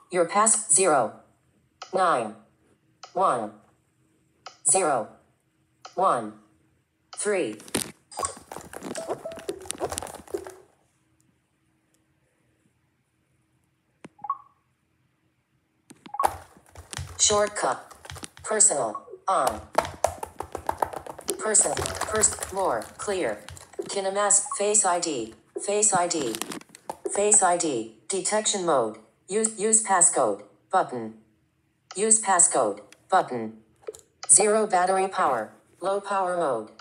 Your pass 0 9 1 0 1 3. Shortcut. Personal. On. More. Clear. KineMask. Face ID. Face ID. Face ID. Detection mode. Use passcode. Button. Use passcode. Button. Zero battery power. Low power mode.